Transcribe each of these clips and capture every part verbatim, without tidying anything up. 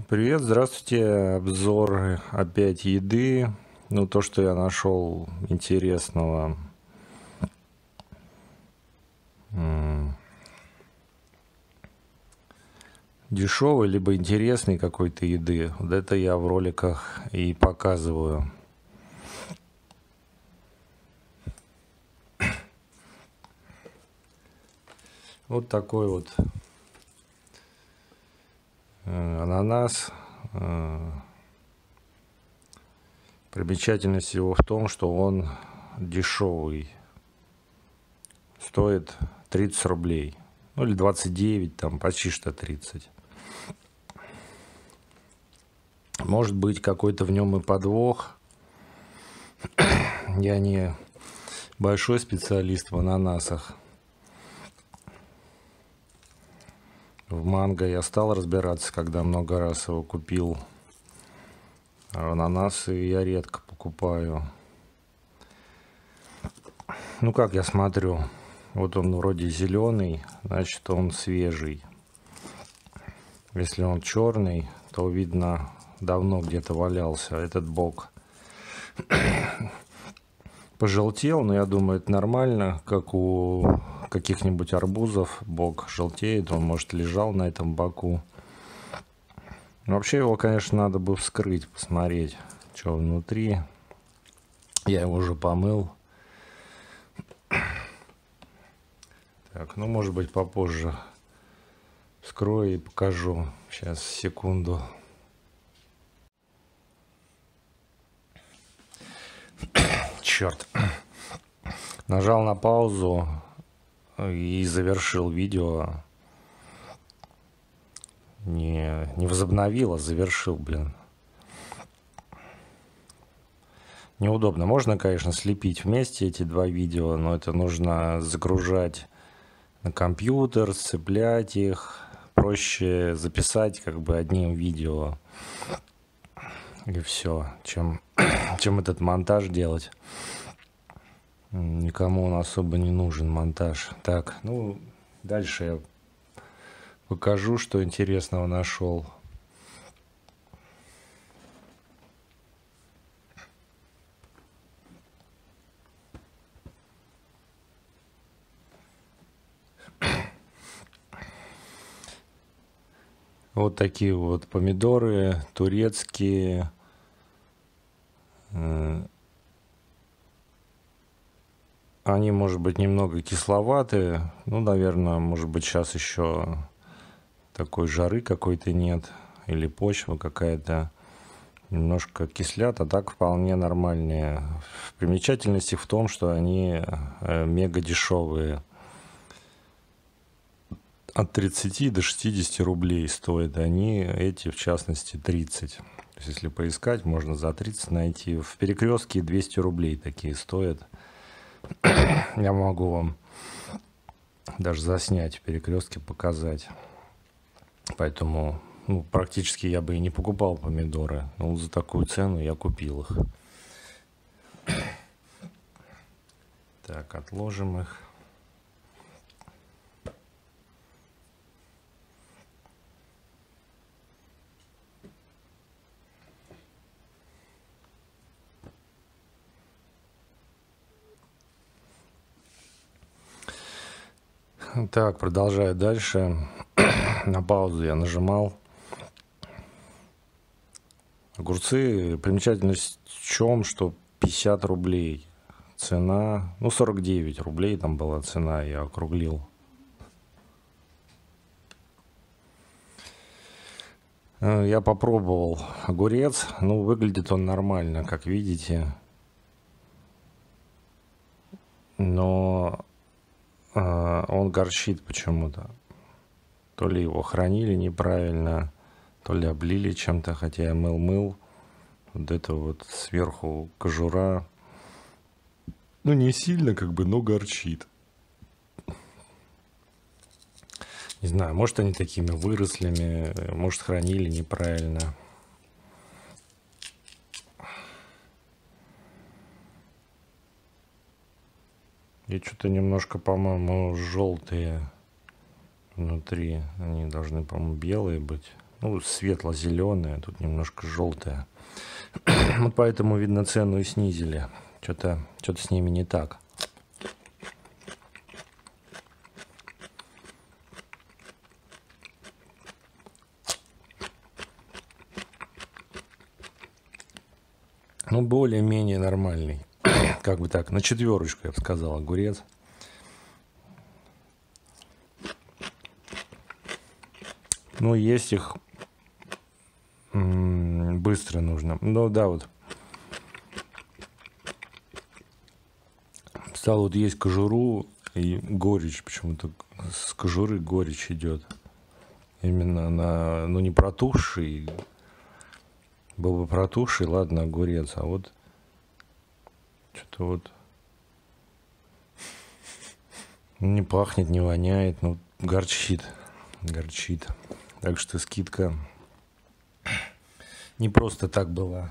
Привет, здравствуйте. Обзор опять еды. Ну, то, что я нашел интересного. Дешевой, либо интересной какой-то еды. Вот это я в роликах и показываю. Вот такой вот э, ананас. Э, примечательность его в том, что он дешевый. Стоит тридцать рублей. Ну или двадцать девять, там почти что тридцать. Может быть, какой-то в нем и подвох. Я не большой специалист в ананасах. В манго я стал разбираться, когда много раз его купил. А ананасы я редко покупаю. Ну, как я смотрю, вот он вроде зеленый, значит он свежий. Если он черный, то видно, давно где-то валялся этот бок. Пожелтел, но я думаю, это нормально, как у каких-нибудь арбузов. Бок желтеет, он, может, лежал на этом боку. Вообще его, конечно, надо бы вскрыть, посмотреть, что внутри. Я его уже помыл. Так, ну, может быть, попозже вскрою и покажу. Сейчас, секунду. Черт. Нажал на паузу и завершил видео. Не, не возобновил, а завершил, блин. Неудобно. Можно, конечно, слепить вместе эти два видео, но это нужно загружать на компьютер, сцеплять их. Проще записать как бы одним видео. И все, чем, чем этот монтаж делать. Никому он особо не нужен, монтаж. Так, ну, дальше я покажу, что интересного нашел. Вот такие вот помидоры турецкие. Они, может быть, немного кисловатые. Ну, наверное, может быть, сейчас еще такой жары какой-то нет. Или почва какая-то немножко кислят, а так вполне нормальные. Примечательность их в том, что они мега дешевые. От тридцати до шестидесяти рублей стоят они, эти в частности тридцать. То есть, если поискать, можно за тридцать найти. В Перекрестке двести рублей такие стоят. Я могу вам даже заснять в Перекрестке, показать. Поэтому ну, практически я бы и не покупал помидоры. Но за такую цену я купил их. Так, отложим их. Так, продолжаю дальше. На паузу я нажимал. Огурцы, примечательность в чем, что пятьдесят рублей цена. Ну, сорок девять рублей там была цена, я округлил. Я попробовал огурец. Ну, выглядит он нормально, как видите. Но он горчит почему-то. То ли его хранили неправильно, то ли облили чем-то, хотя я мыл-мыл. Вот это вот сверху кожура. Ну, не сильно, как бы, но горчит. Не знаю, может, они такими вырослями, может, хранили неправильно. И что-то немножко, по-моему, желтые внутри. Они должны, по-моему, белые быть. Ну, светло-зеленая, тут немножко желтая. Вот поэтому, видно, цену и снизили. Что-то что-то с ними не так. Ну, более-менее нормальный. Как бы так, на четверочку, я бы сказал, огурец. Ну, есть их м-м, быстро нужно. Ну, да, вот. Стал вот есть кожуру и горечь. Почему-то с кожуры горечь идет. Именно на, ну, не протухший. Был бы протухший, ладно, огурец. А вот что-то вот не пахнет, не воняет, ну, горчит. Горчит. Так что скидка не просто так была.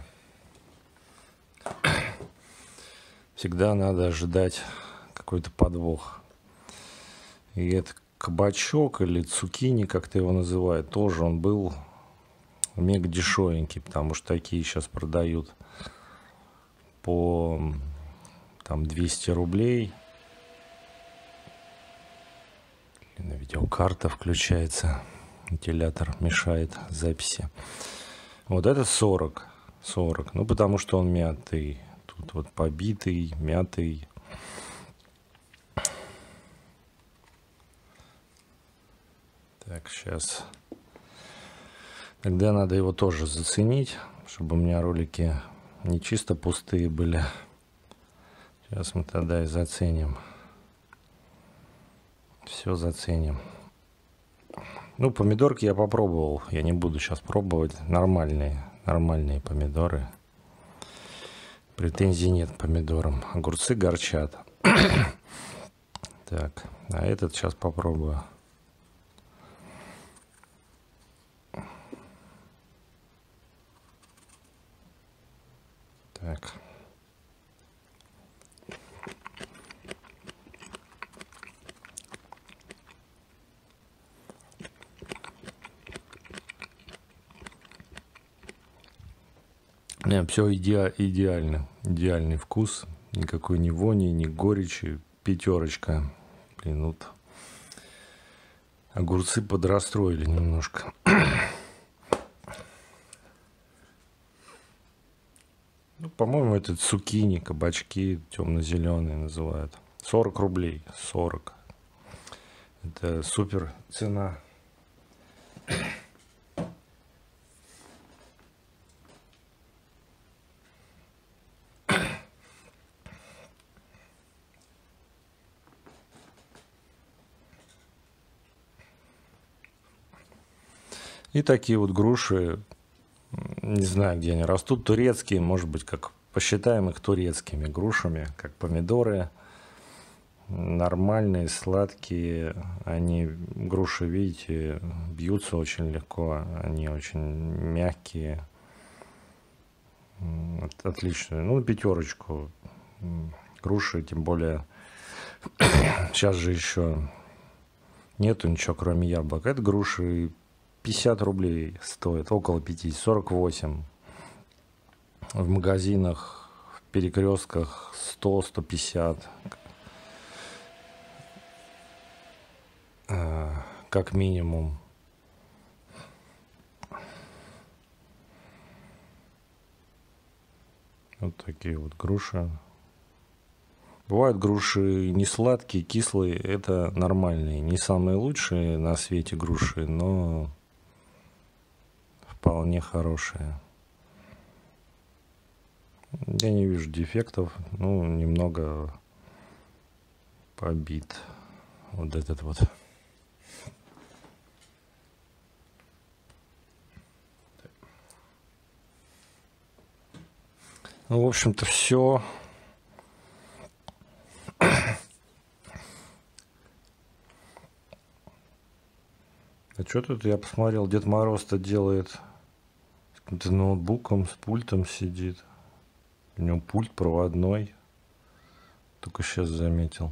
Всегда надо ожидать какой-то подвох. И этот кабачок или цукини, как-то его называют, тоже он был мега дешевенький, потому что такие сейчас продают по там двести рублей. На видеокарта включается, вентилятор мешает записи. Вот этот сорок, сорок, ну потому что он мятый, тут вот побитый, мятый. Так, сейчас. Тогда надо его тоже заценить, чтобы у меня ролики не чисто пустые были. Сейчас мы тогда и заценим. Все заценим. Ну, помидорки я попробовал. Я не буду сейчас пробовать. Нормальные, нормальные помидоры. Претензий нет к помидорам. Огурцы горчат. Так, а этот сейчас попробую. Так. Не, все иде, идеально. Идеальный вкус. Никакой ни вони, ни горечи. Пятерочка. Блин, вот огурцы подрастроили немножко. Ну, по-моему, это цукини, кабачки темно-зеленые называют. сорок рублей. сорок. Это супер цена. И такие вот груши, не знаю, где они растут, турецкие, может быть, как посчитаем их турецкими грушами, как помидоры. Нормальные, сладкие, они, груши, видите, бьются очень легко, они очень мягкие, отличные. Ну, пятерочку. Груши, тем более, сейчас же еще нету ничего, кроме яблок. Это груши пятьдесят рублей стоит, около пятидесяти, сорок восемь. В магазинах, в перекрестках сто, сто пятьдесят. Как минимум. Вот такие вот груши. Бывают груши не сладкие, кислые. Это нормальные. Не самые лучшие на свете груши, но вполне хорошие. Я не вижу дефектов. Ну, немного побит. Вот этот вот. Ну, в общем-то, все. А что тут, я посмотрел, Дед Мороз-то делает с каким-то ноутбуком, с пультом сидит. У него пульт проводной. Только сейчас заметил.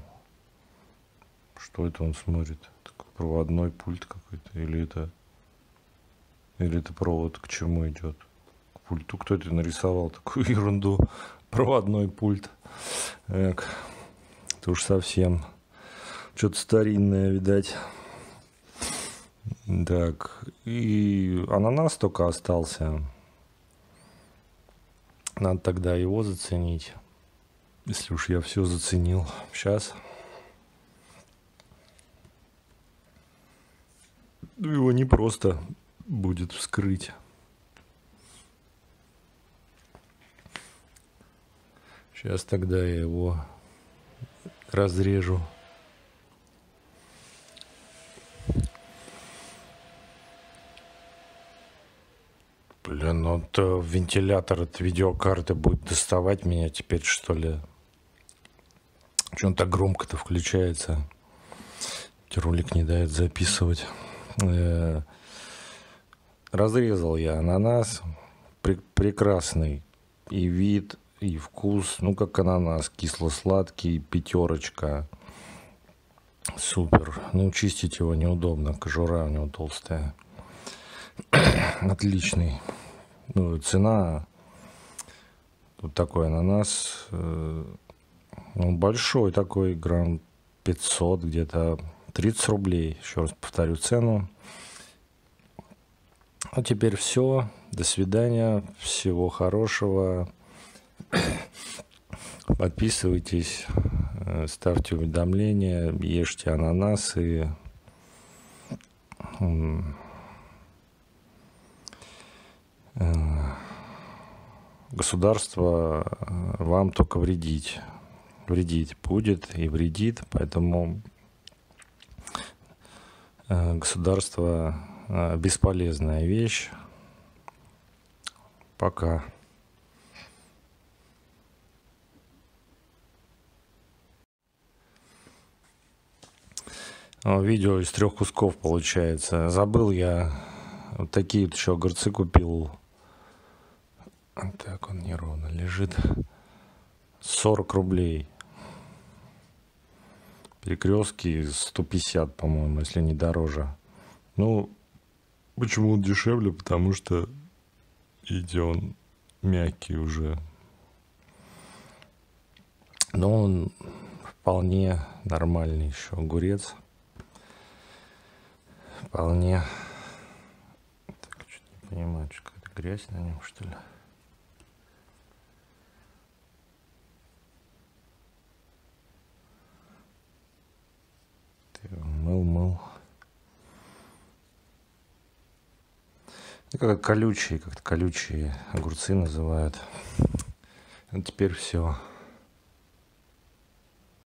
Что это он смотрит? Такой проводной пульт какой-то. Или это Или это провод к чему идет? К пульту. Кто это нарисовал такую ерунду? Проводной пульт. Эк, это уж совсем что-то старинное, видать. Так, и ананас только остался. Надо тогда его заценить. Если уж я все заценил. Сейчас. Его не просто будет вскрыть. Сейчас тогда я его разрежу. Блин, ну вот вентилятор от видеокарты будет доставать меня теперь, что ли? Че он так громко-то включается? Ролик не дает записывать. Разрезал я ананас. Прекрасный и вид, и вкус. Ну, как ананас. Кисло-сладкий, пятерочка. Супер. Ну, чистить его неудобно. Кожура у него толстая. Отличный. Ну, цена. Тут такой ананас. Ну, большой такой, грамм пятьсот, где-то тридцать рублей. Еще раз повторю цену. А теперь все. До свидания. Всего хорошего. Подписывайтесь. Ставьте уведомления. Ешьте ананасы. Государство вам только вредить. Вредить будет и вредит. Поэтому государство бесполезная вещь. Пока. Видео из трех кусков получается. Забыл я. Вот такие вот еще огурцы купил. Так, он неровно лежит. сорок рублей. Перекрестки сто пятьдесят, по-моему, если не дороже. Ну, почему он дешевле? Потому что видите, он мягкий уже. Но он вполне нормальный еще огурец. Вполне. Так, что-то не понимаю, что какая-то грязь на нем, что ли? Мыл, мыл. Как колючие, как-то колючие огурцы называют. А теперь все.